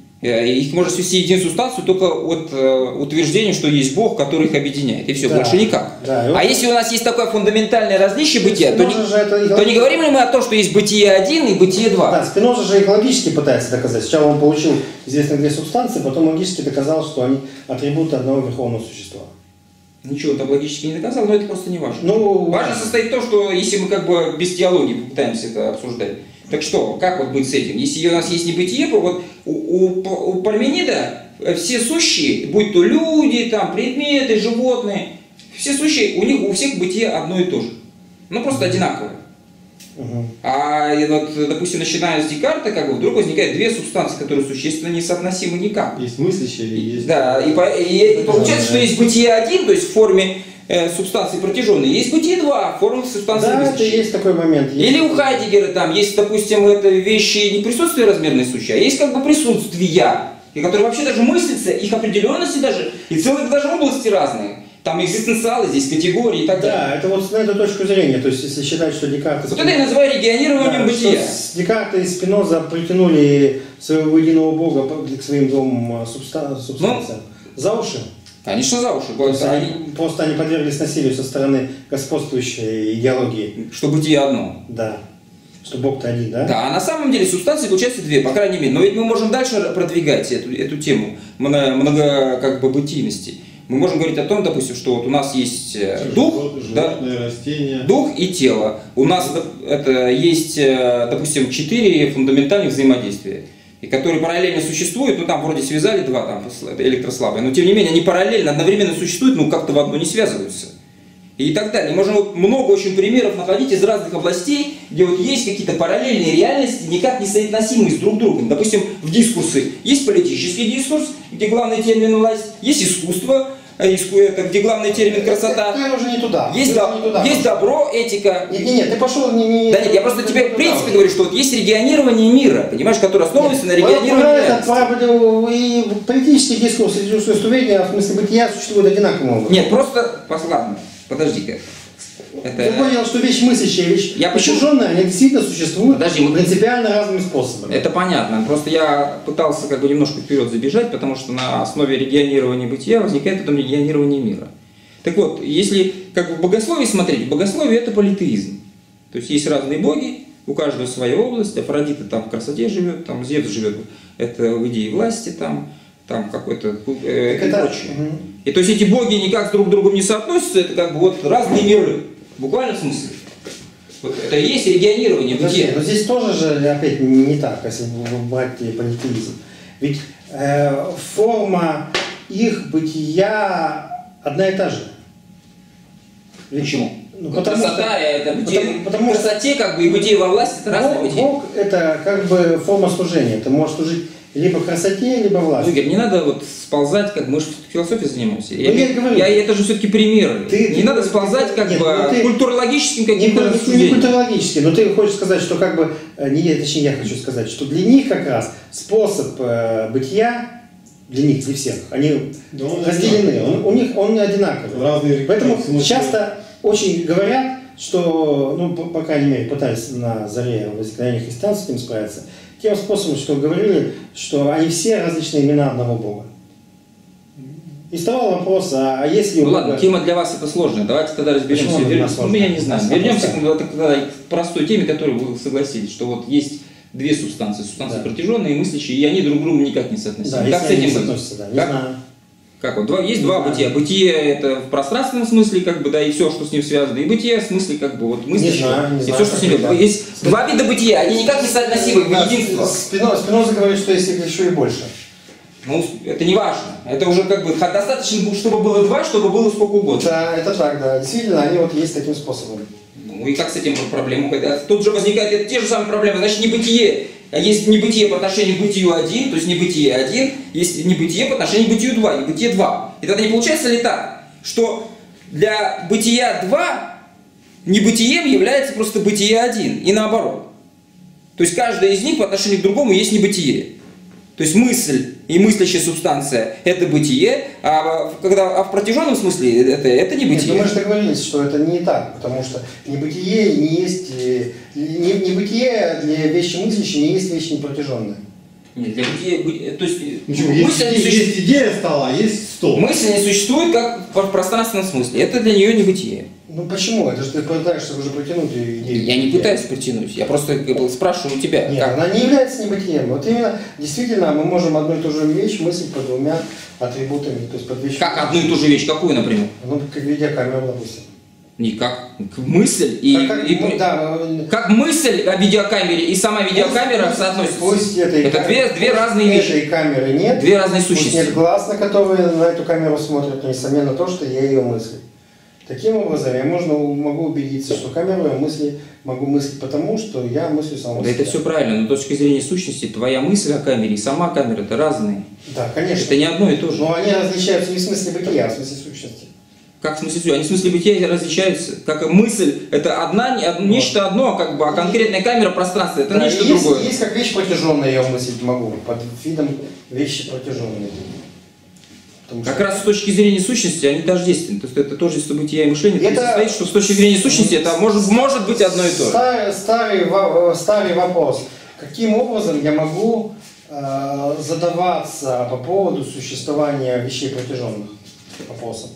Их можно свести в единую субстанцию только от э, утверждения, что есть Бог, который их объединяет. И все, Да, больше никак. да, а вот если у нас есть такое фундаментальное различие бытия, то, не, это... то не говорим ли мы о том, что есть бытие один и бытие два? Да, Спиноза же их логически пытается доказать. Сначала он получил известные две субстанции, потом логически доказал, что они атрибуты одного верховного существа. Ничего там логически не доказал, но это просто не важно. Ну, важно состоит то, что если мы как бы без теологии пытаемся это обсуждать. Так что, как вот быть с этим? Если у нас есть небытие, вот у, у, у Парменида все сущие, будь то люди, там, предметы, животные, все сущие, у них у всех бытие одно и то же. Ну, просто одинаковое. Угу. А вот, допустим, начиная с Декарта, как бы вдруг возникают две субстанции, которые существенно несоотносимы никак. Есть мыслящие и есть... Да, и, по, и, и получается, что есть бытие один, то есть в форме э, субстанции протяженной, есть бытие два, в форме субстанции Да, это мыслящей. есть такой момент. Есть. Или у Хайдеггера там есть, допустим, это вещи не присутствие размерной сущей, а есть как бы присутствия, и которые вообще даже мыслятся, их определенности даже, и целые даже области разные. Там экзистенциалы, здесь категории и так далее. Да, это вот на эту точку зрения, то есть если считать, что Декарт... Вот это я называю регионированием да, бытия. Декарта и Спиноза притянули своего единого бога к своим двум субста... субстанциям. Ну, за уши. Конечно, за уши. Они, просто они подверглись насилию со стороны господствующей идеологии. Что бытие одно. Да. Что Бог-то один, да? Да, а на самом деле субстанции получается две, по крайней мере. Но ведь мы можем дальше продвигать эту, эту тему много, много как бы бытийности. Мы можем говорить о том, допустим, что вот у нас есть дух, животное, да, растение. дух и тело. У нас это есть, допустим, четыре фундаментальных взаимодействия, и которые параллельно существуют. Ну там вроде связали два там электрослабые, но тем не менее они параллельно, одновременно существуют, но как-то в одно не связываются. И так далее. Можем вот много очень примеров находить из разных областей, где вот есть какие-то параллельные реальности, никак не соотносимые с друг другом. Допустим, в дискурсы есть политический дискурс, где главный термин власть, есть искусство, это, где главный термин красота. Ты уже не туда. Есть, до, не туда есть добро, этика. Нет, нет, нет, ты пошел не, не... Да нет, я просто тебе в принципе говорю, что вот есть регионирование мира, понимаешь, которое основывается нет, на регионировании реальности. И политический дискурс, и искусствоведение, в смысле бытия, существуют одинаковым образом. Нет, просто, ладно, подожди-ка. Это... Я понял, что вещь мыслящая, вещь я протяженная, они действительно существуют Подожди, мы... принципиально разными способами. Это понятно. Просто я пытался как бы немножко вперед забежать, потому что на основе регионирования бытия возникает потом регионирование мира. Так вот, если как бы в богословии смотреть, богословие это политеизм. То есть есть разные боги, у каждого своя область, Афродита там в красоте живет, там Зевс живет это в идее власти, там, там какой-то э, и это... прочее. Угу. И то есть эти боги никак друг к другу не соотносятся, это как бы вот разные миры. В буквальном смысле. Вот это и есть регионирование бытия. Но здесь тоже же опять не так, если брать политеизм. Ведь э, форма их бытия одна и та же. Ведь, почему? Ну, потому красота что, это бытие. Потому, потому красоте как бы и бытие во власти это разное бытие. Бог это как бы форма служения. Ты можешь служить Либо в красоте, либо в власти. Ну, Игорь, не надо вот сползать, как мы же философией занимаемся. Ну, я, я, говорю, я, это же все-таки примеры. Ты, не ты, надо ты, сползать как нет, бы ну, ты, культурологическим каким-то не, рассуждением. Не культурологически, но ты хочешь сказать, что как бы, не, точнее я хочу сказать, что для них как раз способ э, бытия, для них, для всех, они да разделены, он, у них он не одинаковый. Разные. Поэтому часто очень говорят, что, ну, по, по крайней мере, пытались на заре возникновения христианства с этим справиться, тем способом, что говорили, что они все различные имена одного Бога. И вставал вопрос, а, а если... Ну ладно, тема для вас это сложная, давайте тогда разберемся. Вер... Ну, я не знаю. Вернемся к простой теме, которую вы согласились, что вот есть две субстанции, субстанции да. протяженные и мыслящие, и они друг к другу никак не соотносимы. Да, как с этим быть? Да, не как? Знаю. Как вот, два, есть не два знаю. бытия. Бытие это в пространственном смысле, как бы, да, и все, что с ним связано, и бытие в смысле, как бы, вот мыслящее, не знаю, не и знаю, все, что с ним связано. Есть Спин... два вида бытия, они никак не соотносимы в единство. Спиноза говорит, что есть их еще и больше. Ну, это не важно. Это уже как бы достаточно, чтобы было два, чтобы было сколько угодно. Да, это так, да. Действительно, они вот есть таким способом. Ну и как с этим проблема? Тут же возникают это те же самые проблемы. Значит, небытие. Есть небытие по отношению к бытию один, то есть небытие один, есть небытие по отношению к бытию два, небытие два. И тогда не получается ли так, что для бытия два небытием является просто бытие один, и наоборот. То есть каждая из них по отношению к другому есть небытие. То есть мысль и мыслящая субстанция – это бытие, а, когда, а в протяженном смысле это, это не бытие. Нет, ну мы же договорились, что это не так, потому что небытие не есть, не, небытие для вещи мыслящей не есть вещь непротяженная. Нет, для бытия, то есть, Почему? мысль Есть, не есть существует, идея стола, а есть стол. мысль не существует как в пространственном смысле, это для нее не бытие. Ну почему? Это же ты пытаешься уже протянуть идею. Я не пытаюсь притянуть, я просто спрашиваю у тебя. Нет, как? она не является небытием. Вот именно, действительно, мы можем одну и ту же вещь мыслить под двумя атрибутами. То есть под вещью. Как одну и ту же вещь? Какую, например? Ну, как видеокамеру, допустим. Никак. Мысль и... Как, как, и ну, да, как мысль о видеокамере и сама видеокамера соотносятся. Пусть этой это камеры, две, две разные вещи. Этой камеры нет. Две разные пусть сущности. Нет глаз, на которые на эту камеру смотрят, но несомненно то, что я ее мыслю. Таким образом, я можно, могу убедиться, что камеру я мысли, могу мыслить потому, что я мыслю самого да себя. это все правильно, но с точки зрения сущности, твоя мысль о камере и сама камера – это разные. Да, конечно. Это не одно и то же. Но они различаются не в смысле бытия, а в смысле сущности. Как в смысле? Они в смысле бытия различаются. Как мысль – это одна, вот. Нечто одно, как бы, а конкретная камера пространства – это да, нечто есть, другое. Есть как вещь протяженная, я мыслить могу, под видом вещи протяженные. Как что... раз с точки зрения сущности они тождественны. То есть это тождество бытия и мышления. Это состоит, что с точки зрения сущности это может, может быть одно и то же. Старый, старый, старый вопрос. Каким образом я могу э, задаваться по поводу существования вещей протяженных? Вопросом.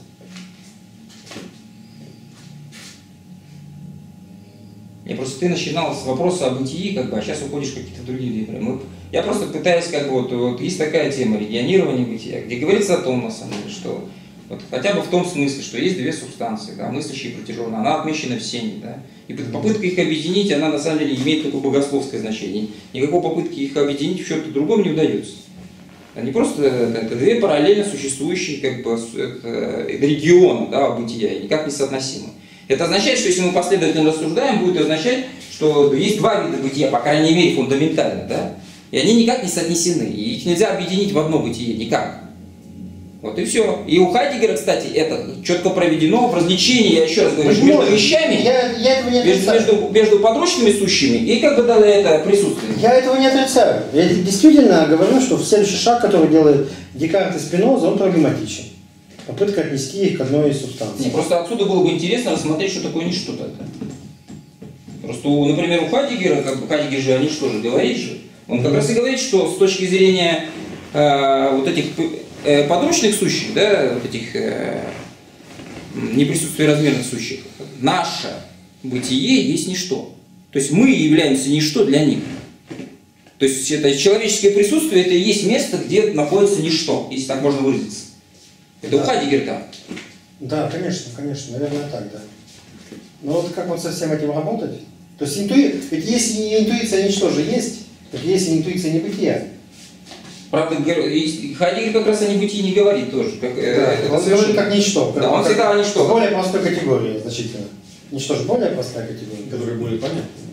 Не, просто ты начинал с вопроса о бытии, как бы, а сейчас уходишь в какие-то другие темы. Я просто пытаюсь, как бы, вот, вот есть такая тема регионирования бытия, где говорится о том, на самом деле, что вот, хотя бы в том смысле, что есть две субстанции, да, мыслящие и протяженные, она отмечена в сене, да, и попытка их объединить, она на самом деле имеет такое богословское значение. Никакой попытки их объединить в чем-то другом не удается. Они просто, это две параллельно существующие, как бы, региона, да, бытия, никак не соотносимы. Это означает, что если мы последовательно рассуждаем, будет означать, что есть два вида бытия, по крайней мере, фундаментально, да? И они никак не соотнесены, и их нельзя объединить в одно бытие, никак. Вот и все. И у Хайдеггера, кстати, это четко проведено в развлечении, я еще раз говорю, между может. вещами, я, я этого не между, между, между подручными сущими, и как бы дало это присутствие. Я этого не отрицаю. Я действительно говорю, что следующий шаг, который делает Декарт и Спиноза, он проблематичен. Попытка отнести их к одной из субстанций. Не, просто отсюда было бы интересно рассмотреть, что такое ничто тогда. Просто, например, у Хайдеггера, как бы Хайдеггер же о ничто же говорит же, он как mm-hmm. раз и говорит, что с точки зрения э, вот этих э, подручных сущих, да, вот этих э, неприсутствия размерных сущих, наше бытие есть ничто. То есть мы являемся ничто для них. То есть это человеческое присутствие, это и есть место, где находится ничто, если так можно выразиться. Это да. У Хайдеггера так. Да, конечно, конечно, наверное, так, да. Но вот как вот со всем этим работать? То есть интуи... ведь если интуиция ничто же есть, так если интуиция не бытие. Правда, Хайдеггер как раз о небытии не говорит тоже. Как, да, это он совершенно... говорит как ничто. Да, он всегда о ничто. Более простой категории, значительно. Ничто же более простая категория. Которая более понятна.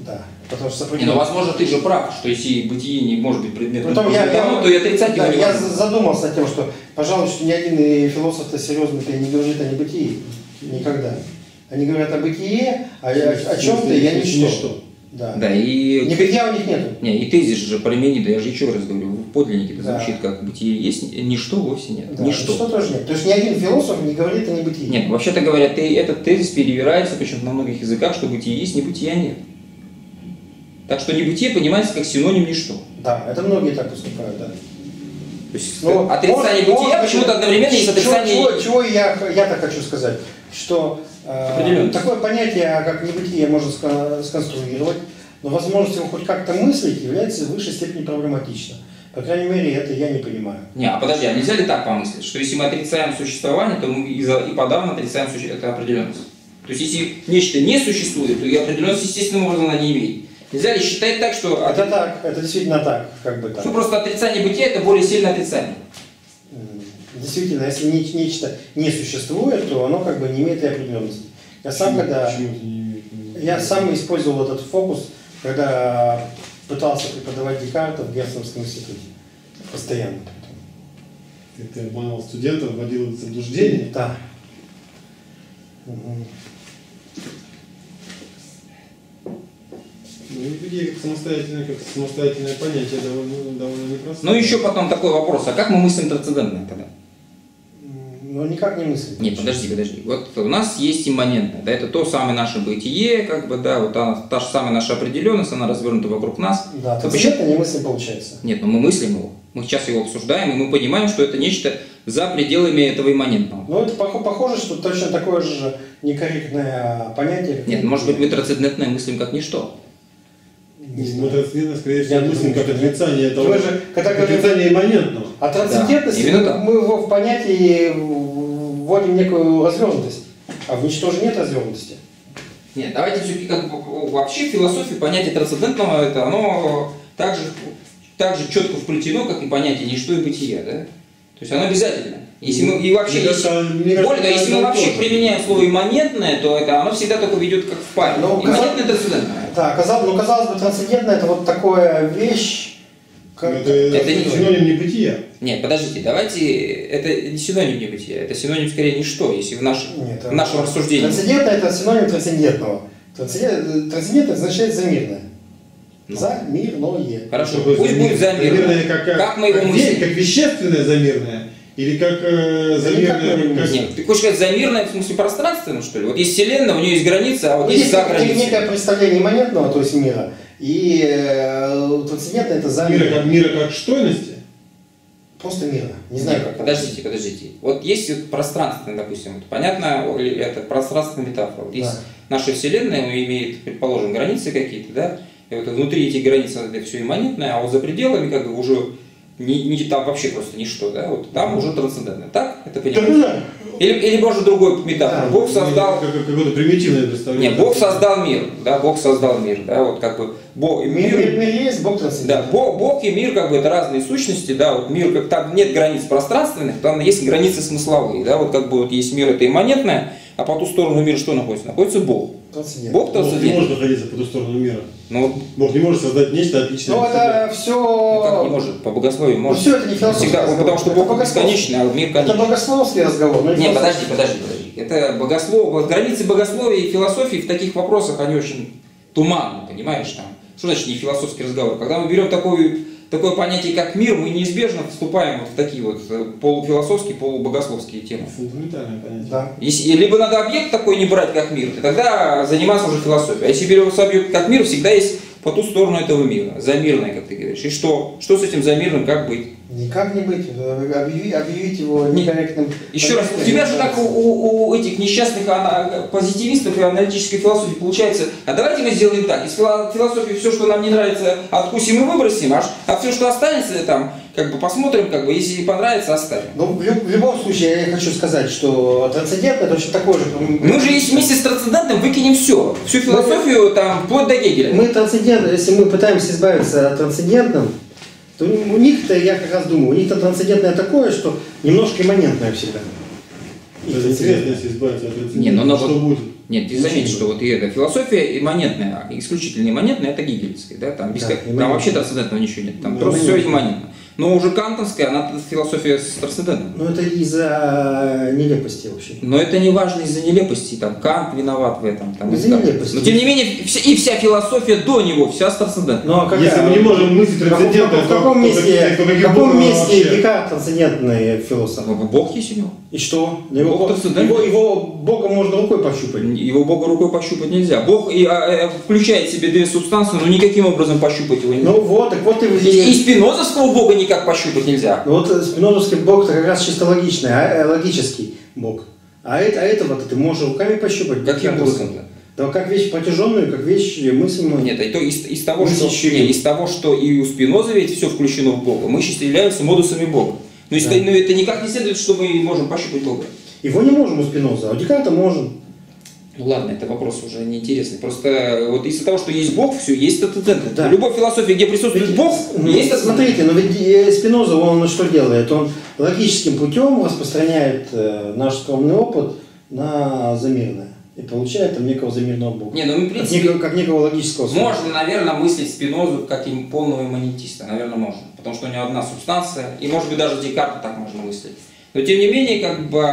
Да. Потому что Не, ну возможно ты же прав, что если бытие не может быть предметом, Потом я, я, то и отрицать да, его не я можно. задумался о том, что, пожалуй, что ни один философ-то серьезно-то не говорит о небытии. Никогда. Они говорят о бытие, а о, о чем-то я ничто. ничто. Да. Да, и... Небытия у них нету. Не, и тезис же Парменида, я же еще раз говорю, в подлиннике это Да. звучит как бытие есть, ничто вовсе нет. Да, Ничто. ничто тоже нет. То есть ни один философ не говорит о небытии. Нет, вообще-то говоря, ты, этот тезис перевирается почему-то на многих языках, что бытие есть, небытия нет. Так что небытие понимается как синоним ничто. Да, это многие так поступают, да. То есть Но отрицание может- бытия может, почему-то одновременно есть чего, отрицание... чего, чего я, я так хочу сказать, что э, Определенность. такое понятие, как небытие, можно ска- сконструировать, но возможность его хоть как-то мыслить является в высшей степени проблематично. По крайней мере, это я не понимаю. Не, а подожди, а нельзя ли так помыслить, что если мы отрицаем существование, то мы и, за, и подавно отрицаем суще... это определенность. То есть если нечто не существует, то и определенность естественным образом она не имеет. Нельзя ли считать так, что... Это так, это действительно так, как бы так. Что просто отрицание бытия это более сильное отрицание. М, Действительно, если не- нечто не существует, то оно как бы не имеет и определенности. Я сам, когда... Почему это не имеет? Я сам использовал этот фокус, когда пытался преподавать Декарта в Герценовском институте. Постоянно. Ты, ты обманывал студентов, вводил их в заблуждение. Да. Мгм. Ну, небытие как самостоятельное, как самостоятельное понятие довольно, довольно непростое. Ну еще потом такой вопрос, а как мы мыслим трансцендентное тогда? М, Ну, никак не мыслить. Нет, подожди, подожди. Вот у нас есть имманентное, да, это то самое наше бытие, как бы, да, вот она, та же самая наша определенность, она развернута вокруг нас. Да, То то почему- это не мысль получается. Нет, но мы мыслим его. Мы сейчас его обсуждаем, и мы понимаем, что это нечто за пределами этого имманентного. Ну, это пох- похоже, что точно такое же некорректное понятие. как Нет, может быть, мы трансцендентное мыслим как ничто. Не Мы знаю. трансцендентно, скорее всего, Я мыслим думаю, как что отрицание нет. этого, Вы же, когда как отрицание имманентного. А трансцендентность, именно мы, так. мы его в понятии вводим некую развернутость. А в ничто же нет развернутости. Нет, давайте все-таки как бы вообще в философии понятие трансцендентного, это оно также, также четко вплетено, как и понятие ничто и бытие, да? То есть оно обязательно. Если мы, и вообще, Мне если, кажется, мне кажется, более того, если мы это вообще тоже. применяем слово имманентное, то это оно всегда только ведет как в паре. Ну, Имманентное трансцендентное. Да, казалось, ну, казалось бы, трансцендентное это вот такая вещь, как... Это, Это не- синоним небытия. Нет, подождите, давайте, это не синоним небытия, это синоним скорее ничто, если в, наш, Нет, в нашем рассуждении. Трансцендентное это синоним трансцендентного. Трансцендент- Трансцендентное означает замирное. Ну. Замирное. Хорошо, Такое пусть замир- будет замирное. замирное как, как, Как мы его как, мыслим? ве- как вещественное замирное? Или как э, Да никак мы его замирное... не как- Нет, ты хочешь сказать замирное в смысле пространственное, что ли? Вот есть Вселенная, у нее есть граница, а вот Ну, есть есть за некое границей. представление имманентного, то есть мира, и э, трансцендентное это за Мира как, мира как штойности? Просто мира. Не знаю как. Подождите, подождите. Вот есть вот пространственное, допустим, вот понятно, о, или это пространственная метафора. Вот есть Да. наша Вселенная, ну, имеет, предположим, границы какие-то, да, и вот внутри этих границ это все имманентное, а вот за пределами как бы уже не, не там вообще просто ничто, да, вот там уже трансцендентное. Так? Это понимаете? Да. Или, или может другой метафор. Да. Бог создал. Как- как- Какое-то примитивное представление. Нет, Бог создал мир, да, Бог создал мир, да, вот как бы Бог, Мир, мир, мир есть, Бог да, трансцендентный. Бог, Бог и мир как бы это разные сущности, да, вот мир как там нет границ пространственных, там есть границы смысловые, да, вот как бы вот есть мир это имманентное, а по ту сторону мира что находится? Находится Бог. Трансцендентный. Бог Бог не трансцендентный. может находиться по ту сторону мира. Ну, вот, Бог не может создать нечто отличное Ну от себя. это все... ну, как не может, по богословию Ну может. все это не философский Всегда, разговор. потому что Это Бог богословский. бесконечный, а мир Это конечный. богословский разговор. но не Нет, философский. подожди, подожди, подожди. Это богослов, вот границы богословия и философии в таких вопросах, они очень туманны, понимаешь, там. Что значит не философский разговор? Когда мы берем такое, такое понятие, как мир, мы неизбежно вступаем вот в такие вот э, полуфилософские, полубогословские темы. Фундаментальное понятие. Да. Если, либо надо объект такой не брать, как мир, и тогда заниматься уже философией. А если берется объект как мир, всегда есть по ту сторону этого мира, замирное, как ты говоришь. И что? Что с этим замирным, как быть? Никак не быть. Объяви- объявить его Не- некорректным. Еще раз, у тебя же как у, у- у этих несчастных ана- позитивистов и аналитической философии получается, а давайте мы сделаем так, из фило- философии все, что нам не нравится, откусим и выбросим, аж, а все, что останется, там, как бы посмотрим, как бы, если понравится, оставим. Ну, в, лю- в любом случае, я хочу сказать, что трансцендентное точно такое же. Мы же если вместе с трансцендентным выкинем все, всю философию, там, вплоть до Гегеля. Мы трансцендентно, если мы пытаемся избавиться от трансцендентным, то у них-то, я как раз думаю, у них-то трансцендентное такое, что немножко имманентное всегда. Это интересно, если избавиться от этого. Не, ну, но что вот- будет? Нет, ты заметь, что вот и эта философия имманентная, исключительно имманентная, это гегельская, да, там, без Да, как- там вообще трансцендентного ничего нет, там просто все имманентно. Но уже кантовская, она философия с трансцендентом. Ну это из-за нелепости вообще. Но это не важно из-за нелепости, там Кант виноват в этом. Там, Из-за там. нелепости. Но тем не менее, вся- и вся философия до него, вся с трансцендентом. Ну, а какая? Если мы не можем мыслить В каком- трансцендентно, в каком то- месте, то- то- то- в каком то- месте вообще? Декарт трансцендентный философ? Бог есть у него. И что? Его, Бог трансцендентный. его, его Бога можно рукой пощупать. Его Бога рукой пощупать нельзя. Бог и, а, а, включает в себе две субстанции, но никаким образом пощупать его нельзя. Ну вот, так вот и... И, и спинозовского Бога никак пощупать нельзя. Ну вот спинозовский Бог-то как раз чисто логичный, а, э, логический Бог. А, это, а этого-то ты можешь руками пощупать? Каким Как образом-то? Да как вещь протяженную, как вещь мыслимую. Нет, и то из, из, того, Мы что, сейчас- не, из того, что и у Спиноза ведь все включено в Бога, мы сейчас являемся модусами Бога. Но, если, Да. но это никак не следует, что мы можем пощупать Бога. Его не можем у Спиноза, а у Декарта можем. Ну ладно, это вопрос уже неинтересный. Просто вот из-за того, что есть Бог, все, есть трансцендентность. Да. В любой философии, где присутствует Бог, Ну, есть трансцендентность. смотрите, но ведь э, Спиноза, он что делает? Он логическим путем распространяет э, наш скромный опыт на замирное. И получает там некого замирного Бога. Не, ну в Как принципе, некого, как некого логического существа. можно, наверное, мыслить Спинозу как им полного имманентиста. Наверное, можно. Потому что у него одна субстанция. И, может быть, даже Декарта так можно мыслить. Но, тем не менее, как бы,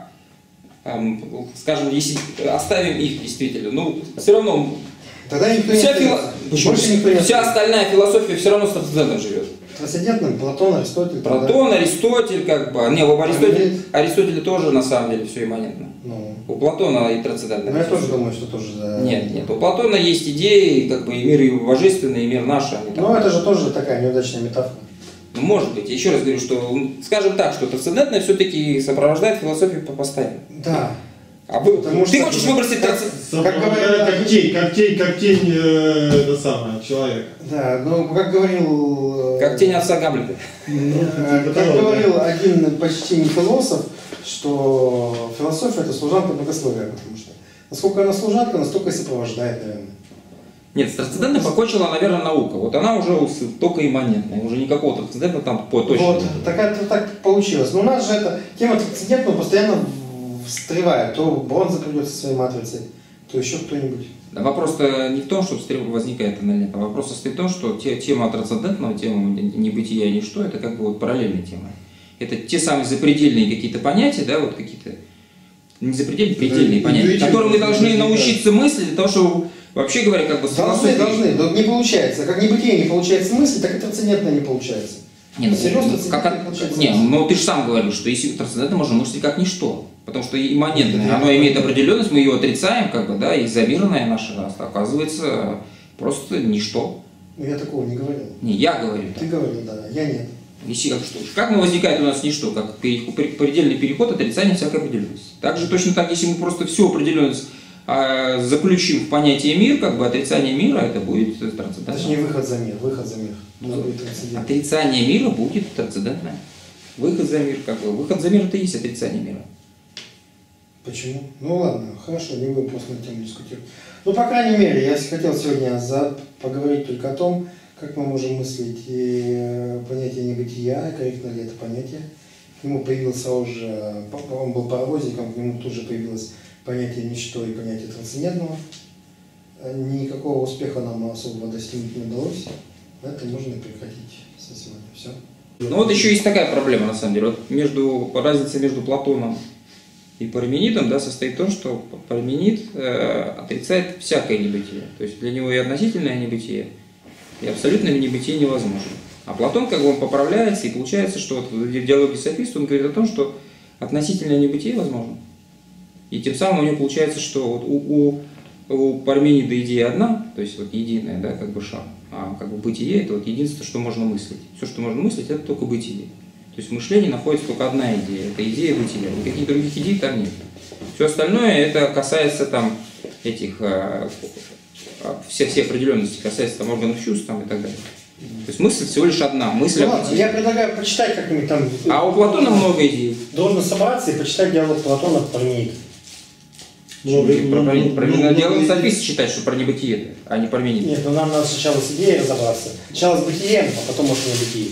эм, скажем, если оставим их действительно, ну, все равно Тогда никто не вся, остается. фило- Почему? Больше никто не Вся остается. остальная философия все равно с трансцендентом живет. Трансцендентным Платон, Аристотель. Платон, Аристотель, как бы. Не, у Аристотеля, Имманент. Аристотеля тоже на самом деле все имманентно. Ну, У Платона и трансцендентно. ну, я тоже думаю, что тоже за... Нет, нет. У Платона есть идеи, как бы и мир его божественный, и мир наш. Они там- Ну, это же тоже такая неудачная метафора. Ну, может быть. Еще раз говорю, что, скажем так, что трансцендентное все-таки сопровождает философию по постоянно. Да. А вы, Потому ты что- хочешь выбросить как- трансцендентное? Как говорят- как тень, как тень, как тень, э, это самое, человека. Да, ну, как говорил... э, Как тень отца Гамлета. э, типа Как того, говорил один почти не философ, что философия это служанка богословия, потому что насколько она служанка, настолько и сопровождает, наверное. Нет, с трансцендентным покончила, наверное, наука. Вот она уже только имманентная, уже никакого трансцендентного там по точно Вот, нет. так, это, так получилось. Но у нас же эта тема трансцендентного постоянно в- встревает. То Бронза придет со своей матрицей, то еще кто-нибудь. Да, вопрос-то не в том, что встрев- возникает она или нет, а вопрос состоит в том, что те, тема трансцендентного, тема небытия и ничто, это как бы вот параллельная тема. Это те самые запредельные какие-то понятия, да, вот какие-то, не запредельные, предельные Да, понятия, интуитивно, которые мы должны интуитивно. научиться мыслить для того, чтобы, вообще говоря, как бы с Должны, философией- должны, но не получается. Как небытие не получается мысль, так и трансцендентное не получается. Не, ну, Серьезно, ну, трансцендентное как, не получается. не, ну ты же сам говорил, что если трансцендентное можно мыслить как ничто. Потому что имманентное, оно имеет определенность, мы ее отрицаем, как бы, да, и замирное наше раз оказывается просто ничто. Ну, я такого не говорил. Не, я говорю. Ты говорил, да, я нет. Если как, что, как мы возникает у нас ничто, как переход, предельный переход, отрицание всякой определенности. Также точно так, если мы просто всю определенность а, заключим в понятие мир, как бы отрицание мира, это будет трансцендентное. Точнее, выход за мир, выход за мир. Ну, Это будет трансцендентное. Отрицание мира будет трансцендентное. Выход за мир, как бы. Выход за мир это и есть отрицание мира. Почему? Ну ладно, хорошо, не будем просто на тему дискутировать. Ну, по крайней мере, я хотел сегодня за... поговорить только о том, как мы можем мыслить и понятие небытия, корректно ли это понятие. К нему появился сразу же, он был паровозиком, к нему тут же появилось понятие ничто и понятие трансцендентного. Никакого успеха нам особого достигнуть не удалось. На этом можно прекратить со сегодня. Все. Ну вот еще есть такая проблема, на самом деле. Вот между, разница между Платоном и Парменидом, да, состоит в том, что Парменид э, отрицает всякое небытие. То есть для него и относительное небытие, и абсолютное небытие невозможно. А Платон, как бы, он поправляется, и получается, что вот в диалоге софиста он говорит о том, что относительное небытие возможно. И тем самым у него получается, что вот у, у, у Парменида идея одна, то есть вот единая, да, как бы шар, а как бы бытие это вот единственное, что можно мыслить. Все, что можно мыслить, это только бытие. То есть в мышлении находится только одна идея, это идея бытия, никаких других идей там нет. Все остальное это касается там этих, э, все, все определенности, касается там органов чувств там, и так далее. То есть мысль всего лишь одна, мысль Ну, о ладно, бытии. я предлагаю почитать как-нибудь там. А у Платона много идей. Должен собраться и почитать диалог Платона в Парменид. Много- И про, про, много- про, много- диалог много- софист считать, что про небытие это, а не про Парменид. Нет, ну нам надо сначала с идеей разобраться. Сначала с бытием, а потом может не бытие.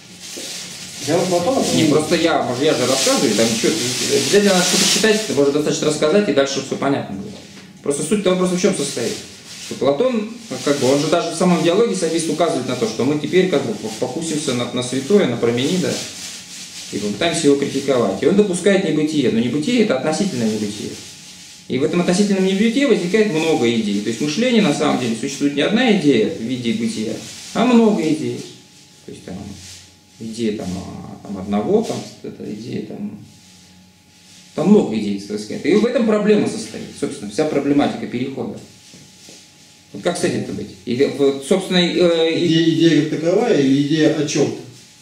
Диалог Платона. Не, просто я, может, я же рассказываю, там что, обязательно надо что-то читать, может достаточно рассказать, и дальше все понятно будет. Просто суть того вопроса в чем состоит? Что Платон, как бы, он же даже в самом диалоге софист указывает на то, что мы теперь как бы покусимся на, на святое, на Парменида, и пытаемся его критиковать. И он допускает небытие, но небытие это относительное небытие. И в этом относительном небытие возникает много идей. То есть мышление на самом деле существует не одна идея в виде бытия, а много идей. То есть там идея там, там одного, там это идея там, там много идей, так сказать. И в этом проблема состоит, собственно, вся проблематика перехода. Вот как с этим-то быть? И, вот, собственно, э, идея, идея как таковая или идея о чем-то?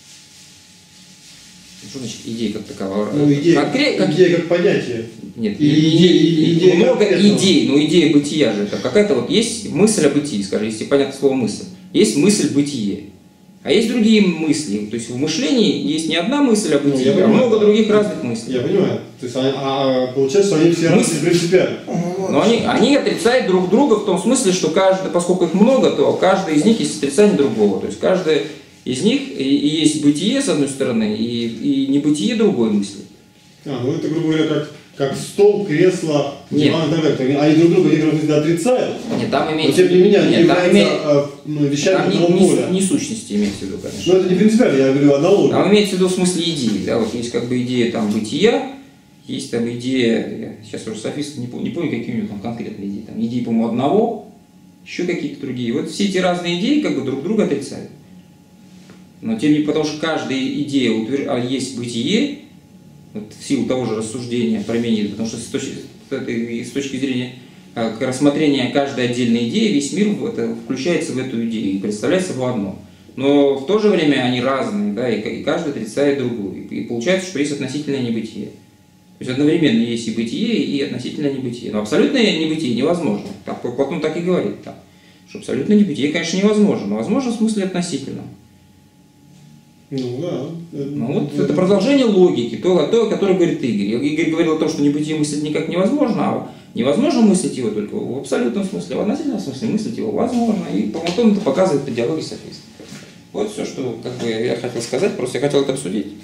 Что значит идея как таковая? Ну, идея, Конкрет, как... идея как понятие. Нет, или и, идея, и, идея много конкретного. идей, но идея бытия же это какая-то вот есть мысль о бытии, скажем, если понятно слово мысль. Есть мысль бытие. А есть другие мысли. То есть в мышлении есть не одна мысль о бытии, ну, а много других разных мыслей. Я понимаю. То есть, а, а, получается, что они все разные принципиально. Но они, они отрицают друг друга в том смысле, что каждый, поскольку их много, то каждый из них есть отрицание другого. То есть каждый из них и, и есть бытие с одной стороны, и, и небытие другой мысли. А, ну это, грубо говоря, как, как стол, кресло, диван и так далее. Они друг друга некоторые отрицают. Нет, там имеется, но тем не менее они нет, являются име... ну, вещами там одного не, поля. Не, не сущности имеется в виду, конечно. Но это не принципиально, я говорю аналогию. Там имеется в виду в смысле идеи. Да? Вот есть как бы идея там бытия, есть там идея, я сейчас уже софист не помню, не помню, какие у него там конкретные идеи. Там идеи, по-моему, одного, еще какие-то другие. Вот все эти разные идеи как бы друг друга отрицают. Но тем не менее, потому что каждая идея утвержд... а есть бытие, вот, в силу того же рассуждения Парменида, потому что с точки, с точки зрения как, рассмотрения каждой отдельной идеи, весь мир в это, включается в эту идею и представляется в одно. Но в то же время они разные, да, и, и каждый отрицает другую. И, и получается, что есть относительное небытие. То есть одновременно есть и бытие, и относительное небытие. Но абсолютное небытие невозможно. Так, Платон так и говорит, там, что абсолютное небытие, конечно, невозможно, но возможно в смысле относительном. Ну да. Ну, вот это продолжение логики, то, то, о котором говорит Игорь. Игорь говорил о том, что небытие мыслить никак невозможно, а невозможно мыслить его только в абсолютном смысле, а в относительном смысле мыслить его возможно. И потом это показывает по диалоге софиста. Вот все, что как бы, я хотел сказать, просто я хотел это обсудить.